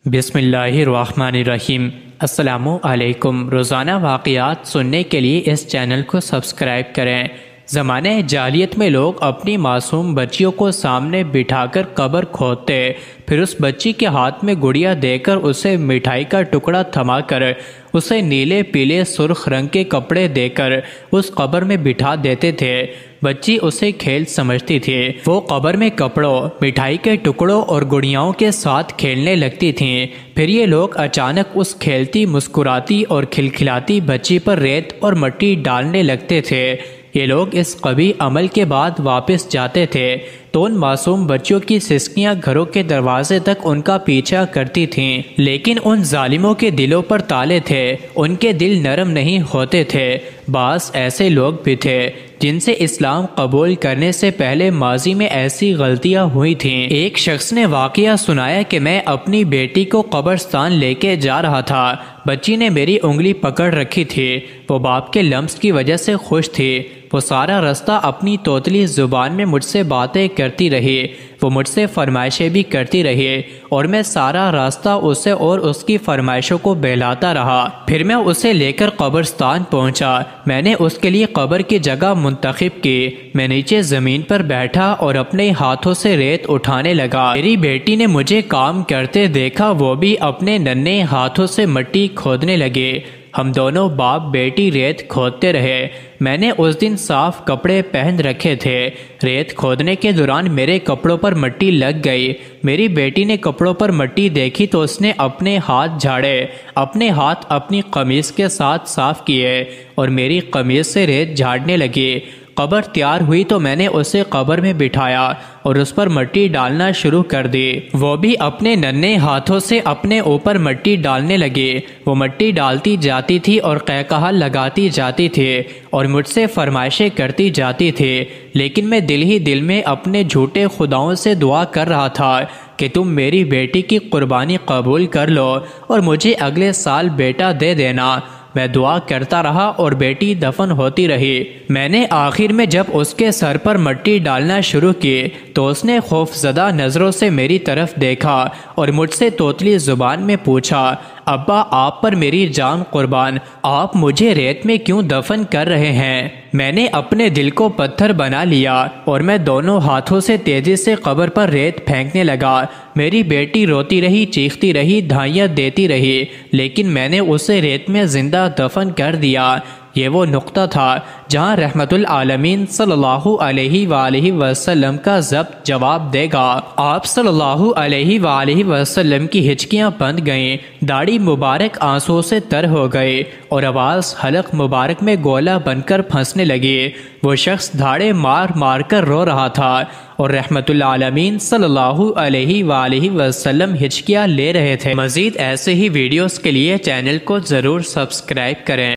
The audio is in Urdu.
بسم اللہ الرحمن الرحیم۔ السلام علیکم۔ روزانہ واقعات سننے کے لیے اس چینل کو سبسکرائب کریں۔ زمانہ جاہلیت میں لوگ اپنی معصوم بچیوں کو سامنے بٹھا کر قبر کھودتے، پھر اس بچی کے ہاتھ میں گڑیا دے کر اسے مٹھائی کا ٹکڑا تھما کر اسے نیلے پیلے سرخ رنگ کے کپڑے دے کر اس قبر میں بٹھا دیتے تھے۔ بچی اسے کھیل سمجھتی تھی۔ وہ قبر میں کپڑوں، مٹھائی کے ٹکڑوں اور گڑیاؤں کے ساتھ کھیلنے لگتی تھیں۔ پھر یہ لوگ اچانک اس کھیلتی، مسکراتی اور کھلکھلاتی بچی پر ریت اور مٹی ڈالنے لگتے تھے۔ یہ لوگ اس قبیح عمل کے بعد واپس جاتے تھے تو ان معصوم بچیوں کی سسکیاں گھروں کے دروازے تک ان کا پیچھا کرتی تھیں، لیکن ان ظالموں کے دلوں پر تالے تھے، ان کے دل نرم نہیں ہوتے تھے۔ بعض ایسے لوگ بھی تھے جن سے اسلام قبول کرنے سے پہلے ماضی میں ایسی غلطیاں ہوئی تھیں۔ ایک شخص نے واقعہ سنایا کہ میں اپنی بیٹی کو قبرستان لے کے جا رہا تھا۔ بچی نے میری انگلی پکڑ رکھی تھی۔ وہ باپ کے لمس کی وجہ سے خوش تھی۔ وہ سارا رستہ اپنی توتلی زبان میں مجھ سے باتیں کرتی رہی۔ وہ مجھ سے فرمائشیں بھی کرتی رہی اور میں سارا راستہ اسے اور اس کی فرمائشوں کو بہلاتا رہا۔ پھر میں اسے لے کر قبرستان پہنچا۔ میں نے اس کے لیے قبر کی جگہ منتخب کی۔ میں نیچے زمین پر بیٹھا اور اپنے ہاتھوں سے ریت اٹھانے لگا۔ میری بیٹی نے مجھے کام کرتے دیکھا، وہ بھی اپنے ننھے ہاتھوں سے مٹی کھودنے لگے۔ ہم دونوں باپ بیٹی ریت کھودتے رہے۔ میں نے اس دن صاف کپڑے پہن رکھے تھے۔ ریت کھودنے کے دوران میرے کپڑوں پر مٹی لگ گئی۔ میری بیٹی نے کپڑوں پر مٹی دیکھی تو اس نے اپنے ہاتھ جھاڑے، اپنے ہاتھ اپنی قمیص کے ساتھ صاف کیے اور میری قمیص سے ریت جھاڑنے لگی۔ قبر تیار ہوئی تو میں نے اسے قبر میں بٹھایا اور اس پر مٹی ڈالنا شروع کر دی۔ وہ بھی اپنے ننھے ہاتھوں سے اپنے اوپر مٹی ڈالنے لگی۔ وہ مٹی ڈالتی جاتی تھی اور قہقہا لگاتی جاتی تھی اور مجھ سے فرمائشیں کرتی جاتی تھی، لیکن میں دل ہی دل میں اپنے جھوٹے خداؤں سے دعا کر رہا تھا کہ تم میری بیٹی کی قربانی قبول کر لو اور مجھے اگلے سال بیٹا دے دینا۔ میں دعا کرتا رہا اور بیٹی دفن ہوتی رہی۔ میں نے آخر میں جب اس کے سر پر مٹی ڈالنا شروع کی تو اس نے خوفزدہ نظروں سے میری طرف دیکھا اور مجھ سے توتلی زبان میں پوچھا، ابا آپ پر میری جان قربان، آپ مجھے ریت میں کیوں دفن کر رہے ہیں؟ میں نے اپنے دل کو پتھر بنا لیا اور میں دونوں ہاتھوں سے تیزی سے قبر پر ریت پھینکنے لگا۔ میری بیٹی روتی رہی، چیختی رہی، دھائیاں دیتی رہی، لیکن میں نے اسے ریت میں زندہ دفن کر دیا۔ یہ وہ نقطہ تھا جہاں رحمت العالمین صلی اللہ علیہ وآلہ وسلم کا ضبط جواب دے گا۔ آپ صلی اللہ علیہ وآلہ وسلم کی ہچکیاں بند گئیں، داڑھی مبارک آنسوں سے تر ہو گئی اور آواز حلق مبارک میں گولا بن کر پھنسنے لگی۔ وہ شخص دھاڑے مار مار کر رو رہا تھا اور رحمت العالمین صلی اللہ علیہ وآلہ وسلم ہچکیاں لے رہے تھے۔ مزید ایسے ہی ویڈیوز کے لیے چینل کو ضرور سبسکرائب کریں۔